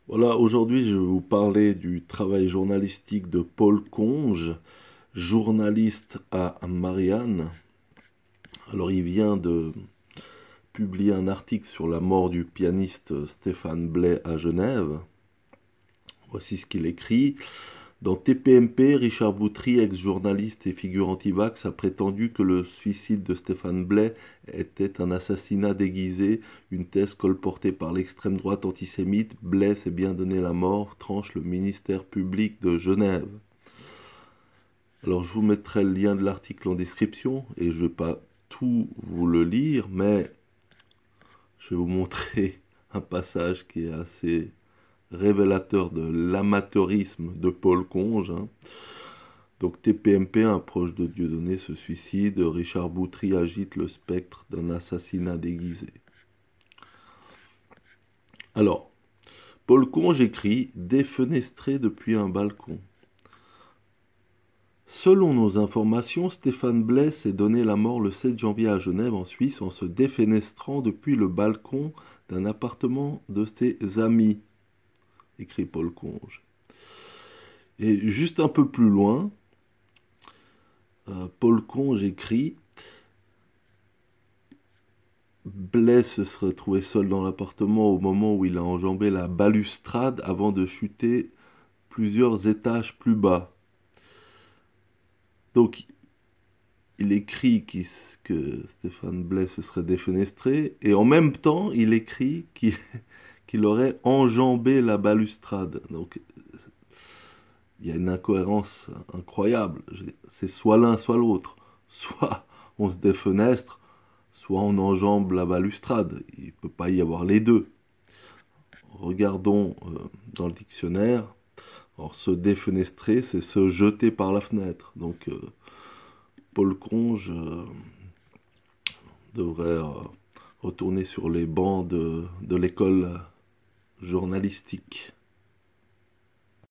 Voilà, aujourd'hui je vais vous parler du travail journalistique de Paul Conge, journaliste à Marianne. Alors il vient de publier un article sur la mort du pianiste Stéphane Blais à Genève. Voici ce qu'il écrit. Dans TPMP, Richard Boutry, ex-journaliste et figure anti-vax, a prétendu que le suicide de Stéphane Blais était un assassinat déguisé, une thèse colportée par l'extrême droite antisémite. Blais s'est bien donné la mort, tranche le ministère public de Genève. Alors je vous mettrai le lien de l'article en description et je ne vais pas tout vous le lire, mais je vais vous montrer un passage qui est assez révélateur de l'amateurisme de Paul Conge. Donc TPMP, un proche de Dieudonné, se suicide. Richard Boutry agite le spectre d'un assassinat déguisé. Alors, Paul Conge écrit « Défenestré depuis un balcon ». Selon nos informations, Stéphane Blais s'est donné la mort le 7 janvier à Genève, en Suisse, en se défenestrant depuis le balcon d'un appartement de ses amis, écrit Paul Conge. Et juste un peu plus loin, Paul Conge écrit « Blais se serait trouvé seul dans l'appartement au moment où il a enjambé la balustrade avant de chuter plusieurs étages plus bas. » Donc, il écrit que Stéphane Blais se serait défenestré, et en même temps, il écrit qu'il aurait enjambé la balustrade. Donc, il y a une incohérence incroyable. C'est soit l'un, soit l'autre. Soit on se défenestre, soit on enjambe la balustrade. Il ne peut pas y avoir les deux. Regardons dans le dictionnaire. Alors, se défenestrer, c'est se jeter par la fenêtre. Donc, Paul Conge devrait retourner sur les bancs de l'école journalistique.